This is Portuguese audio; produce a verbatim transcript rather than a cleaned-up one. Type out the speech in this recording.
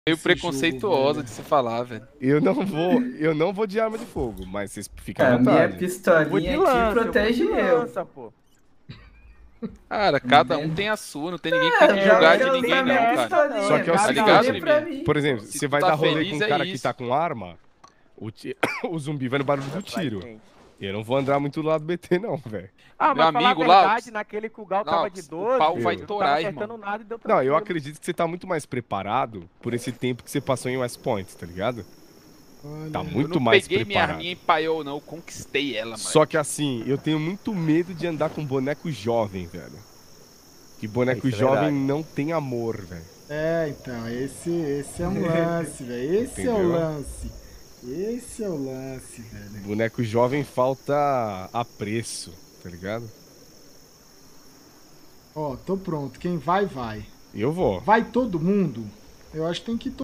Meio esse preconceituosa jogo, de se falar, velho. Eu não vou, eu não vou de arma de fogo, mas vocês ficam à A minha vontade. Eu vou de pistolinha aqui lança, eu vou protege de eu. lança, pô. Cara, cada um Entende? tem a sua, não tem ninguém que tem que É, julgar eu de quero ninguém, usar não, minha cara. pistolinha, Só que é o cada seguinte, um olha pra mim. Por exemplo, Se você tu vai tá dar rolê feliz, com um é cara que isso. tá com arma, o, ti- o zumbi vai no barulho do Pra tiro. gente. Eu não vou andar muito do lado do B T, não, velho. Ah, Meu mas falar a amigo lá, verdade, naquele que o Gal não, tava de o doze, pau vai eu não torar, tava acertando irmão. nada e deu Não, eu tranquilo. acredito que você tá muito mais preparado por esse tempo que você passou em West Point, tá ligado? Tá Eu muito não mais peguei minha preparado. arminha em paiol, não. Eu conquistei ela, mano. Só que assim, eu tenho muito medo de andar com boneco jovem, velho. Que boneco Isso é jovem verdade. não tem amor, velho. É, então, esse, esse é um lance, velho. Esse é o Entendeu? lance. Esse é o lance, velho. Boneco jovem falta apreço, tá ligado? Ó, tô pronto. Quem vai, vai. Eu vou. Vai todo mundo? Eu acho que tem que ir